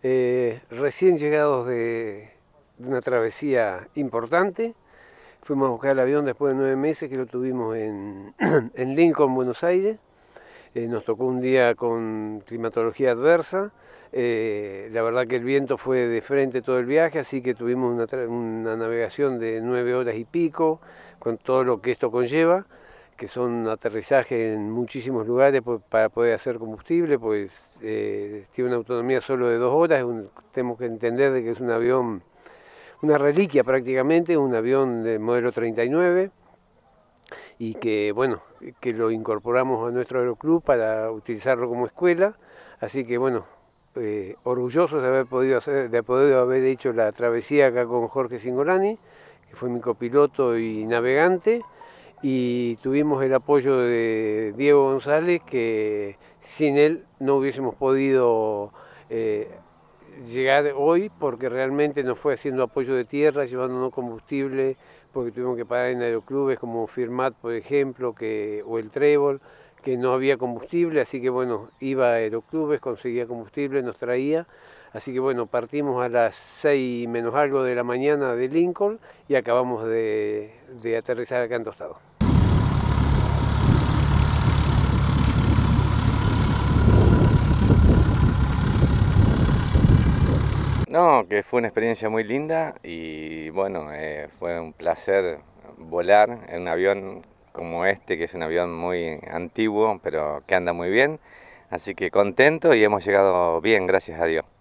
recién llegados de una travesía importante. Fuimos a buscar el avión después de 9 meses que lo tuvimos en Lincoln, Buenos Aires. Nos tocó un día con climatología adversa. La verdad que el viento fue de frente todo el viaje, así que tuvimos una navegación de 9 horas y pico, con todo lo que esto conlleva, que son aterrizajes en muchísimos lugares para poder hacer combustible, pues tiene una autonomía solo de 2 horas. Tenemos que entender de que es un avión, una reliquia prácticamente, un avión de modelo 39, y que bueno, que lo incorporamos a nuestro aeroclub para utilizarlo como escuela, así que bueno, orgullosos de haber podido haber hecho la travesía acá con Jorge Cingolani, que fue mi copiloto y navegante, y tuvimos el apoyo de Diego González, que sin él no hubiésemos podido llegar hoy, porque realmente nos fue haciendo apoyo de tierra, llevándonos combustible, porque tuvimos que parar en aeroclubes como Firmat, por ejemplo, o el Trébol, que no había combustible, así que bueno, iba a aeroclubes, conseguía combustible, nos traía. Así que bueno, partimos a las 6 menos algo de la mañana de Lincoln y acabamos de aterrizar acá en Tostado. No, que fue una experiencia muy linda y bueno, fue un placer volar en un avión como este, que es un avión muy antiguo, pero que anda muy bien. Así que contento y hemos llegado bien, gracias a Dios.